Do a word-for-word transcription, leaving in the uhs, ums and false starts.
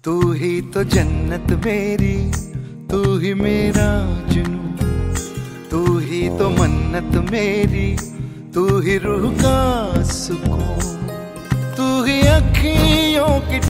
तू ही तो जन्नत मेरी, तू ही मेरा जुनून, तू ही तो मन्नत मेरी, तू ही रूह का सुकून, तू ही अखियों की